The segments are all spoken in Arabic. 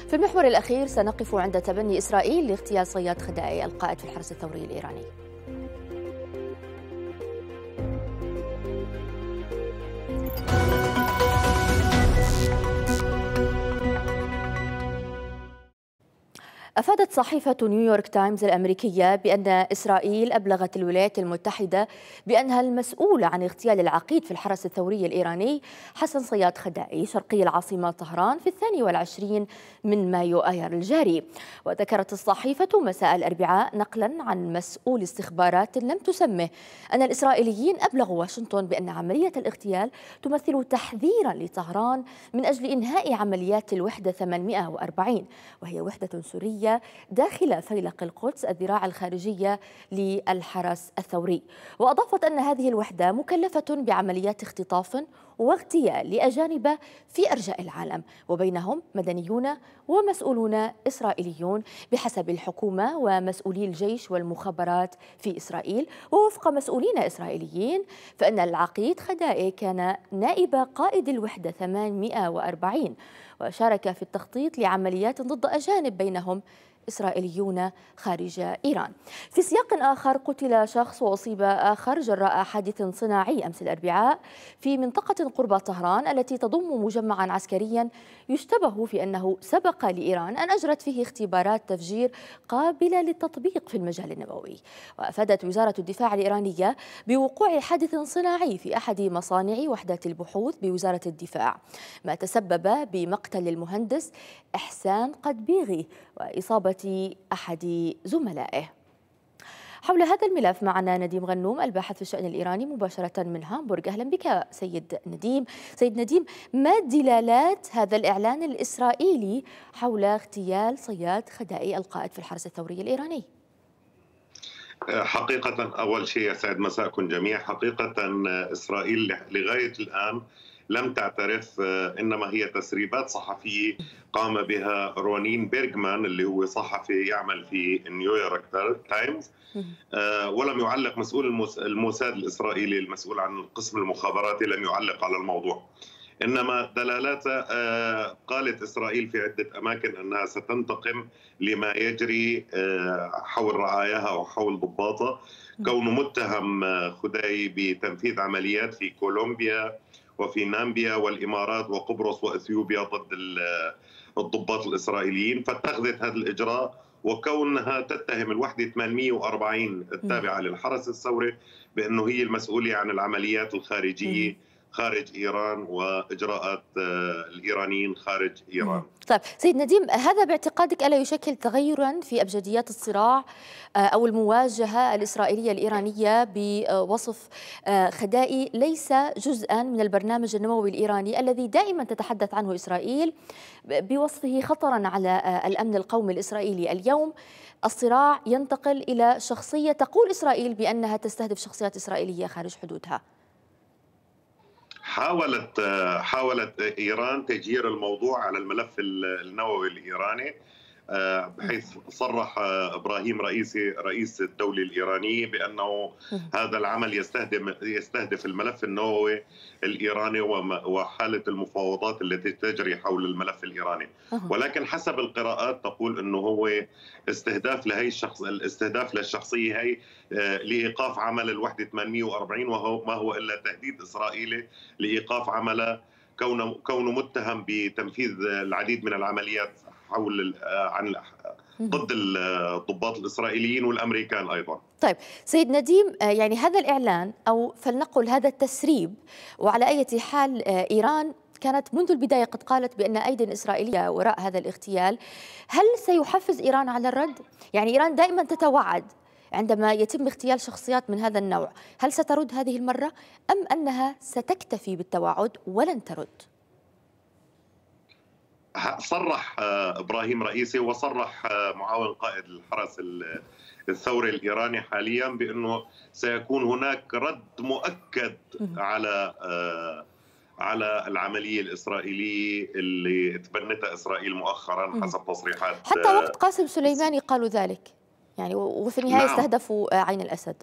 في المحور الأخير سنقف عند تبني إسرائيل لاغتيال صياد خدائي القائد في الحرس الثوري الإيراني. أفادت صحيفة نيويورك تايمز الأمريكية بأن إسرائيل أبلغت الولايات المتحدة بأنها المسؤولة عن اغتيال العقيد في الحرس الثوري الإيراني حسن صياد خدائي شرقي العاصمة طهران في 22 من مايو آيار الجاري. وذكرت الصحيفة مساء الأربعاء نقلا عن مسؤول استخبارات لم تسمه أن الإسرائيليين أبلغوا واشنطن بأن عملية الاغتيال تمثل تحذيرا لطهران من أجل إنهاء عمليات الوحدة 840، وهي وحدة سورية داخل فيلق القدس الذراع الخارجية للحرس الثوري. وأضافت أن هذه الوحدة مكلفة بعمليات اختطاف واغتيال لأجانب في أرجاء العالم، وبينهم مدنيون ومسؤولون إسرائيليون بحسب الحكومة ومسؤولي الجيش والمخابرات في إسرائيل. ووفق مسؤولين إسرائيليين فإن العقيد خدائي كان نائب قائد الوحدة 840 وشارك في التخطيط لعمليات ضد أجانب بينهم إسرائيليون خارج إيران. في سياق آخر قتل شخص وأصيب آخر جراء حادث صناعي أمس الأربعاء في منطقة قرب طهران التي تضم مجمعا عسكريا يشتبه في أنه سبق لإيران أن أجرت فيه اختبارات تفجير قابلة للتطبيق في المجال النووي. وأفادت وزارة الدفاع الإيرانية بوقوع حادث صناعي في أحد مصانع وحدات البحوث بوزارة الدفاع، ما تسبب بمقتل المهندس إحسان قدبيغي وإصابة أحد زملائه. حول هذا الملف معنا نديم غنوم الباحث في الشأن الإيراني مباشرة من هامبورغ. أهلا بك سيد نديم. سيد نديم، ما دلالات هذا الإعلان الإسرائيلي حول اغتيال صياد خدائي القائد في الحرس الثوري الإيراني؟ حقيقة أول شيء يسعد مساءكم جميعا. حقيقة إسرائيل لغاية الآن لم تعترف، إنما هي تسريبات صحفية قام بها رونين بيرغمان اللي هو صحفي يعمل في نيويورك تايمز، ولم يعلق مسؤول الموساد الإسرائيلي المسؤول عن قسم المخابراتي لم يعلق على الموضوع. إنما دلالاته قالت إسرائيل في عدة أماكن أنها ستنتقم لما يجري حول رعاياها وحول ضباطها، كونه متهم خدائي بتنفيذ عمليات في كولومبيا وفي نامبيا والإمارات وقبرص وإثيوبيا ضد الضباط الإسرائيليين، فاتخذت هذا الإجراء وكونها تتهم الوحدة 840 التابعة للحرس الثوري بأنه هي المسؤولة عن العمليات الخارجية خارج إيران وإجراءات الإيرانيين خارج إيران. طيب سيد نديم، هذا باعتقادك ألا يشكل تغيرا في أبجديات الصراع أو المواجهة الإسرائيلية الإيرانية بوصف خدائي ليس جزءا من البرنامج النووي الإيراني الذي دائما تتحدث عنه إسرائيل بوصفه خطرا على الأمن القومي الإسرائيلي؟ اليوم الصراع ينتقل إلى شخصية تقول إسرائيل بأنها تستهدف شخصيات إسرائيلية خارج حدودها. حاولت إيران تجير الموضوع على الملف النووي الإيراني، بحيث صرح إبراهيم رئيسي رئيس الدولة الإيرانية بأنه هذا العمل يستهدف الملف النووي الإيراني وحالة المفاوضات التي تجري حول الملف الإيراني. ولكن حسب القراءات تقول أنه هو الاستهداف للشخصية هي لإيقاف عمل الوحدة 840، وهو ما هو إلا تهديد إسرائيلي لإيقاف عمله كونه متهم بتنفيذ العديد من العمليات حول ضد الضباط الإسرائيليين والأمريكان أيضا. طيب سيد نديم، يعني هذا الإعلان أو فلنقل هذا التسريب، وعلى أي حال إيران كانت منذ البداية قد قالت بأن أيدي إسرائيلية وراء هذا الاغتيال، هل سيحفز إيران على الرد؟ يعني إيران دائما تتوعد عندما يتم اغتيال شخصيات من هذا النوع، هل سترد هذه المرة أم أنها ستكتفي بالتوعد ولن ترد؟ صرح إبراهيم رئيسي وصرح معاون قائد الحرس الثوري الإيراني حاليا بأنه سيكون هناك رد مؤكد على العملية الإسرائيلية اللي تبنتها إسرائيل مؤخرا حسب تصريحات حتى وقت قاسم سليماني قالوا ذلك، يعني وفي النهاية استهدفوا عين الأسد.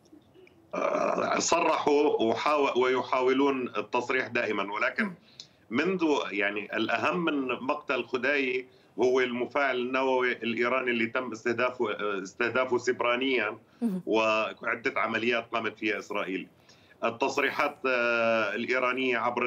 صرحوا ويحاولون التصريح دائما، ولكن منذ يعني الأهم من مقتل خدائي هو المفاعل النووي الإيراني اللي تم استهدافه سبرانيا، وعدة عمليات قامت فيها إسرائيل. التصريحات الإيرانية عبر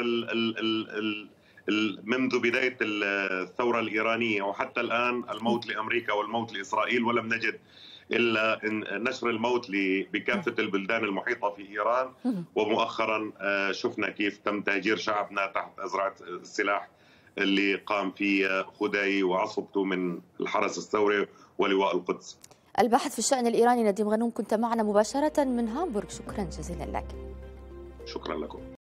منذ بداية الثورة الإيرانية وحتى الآن الموت لأمريكا والموت لإسرائيل، ولم نجد إلا نشر الموت بكافة البلدان المحيطة في إيران. ومؤخرا شفنا كيف تم تهجير شعبنا تحت أزرعة السلاح اللي قام فيه خداي وعصبته من الحرس الثوري ولواء القدس. الباحث في الشأن الإيراني نديم غنوم، كنت معنا مباشرة من هامبورغ، شكرا جزيلا لك. شكرا لكم.